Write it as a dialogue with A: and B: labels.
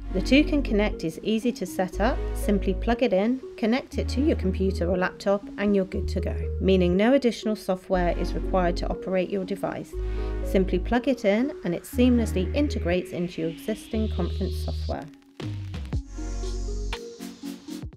A: The Toucan Connect is easy to set up. Simply plug it in, connect it to your computer or laptop, and you're good to go, meaning no additional software is required to operate your device. Simply plug it in and it seamlessly integrates into your existing conference software.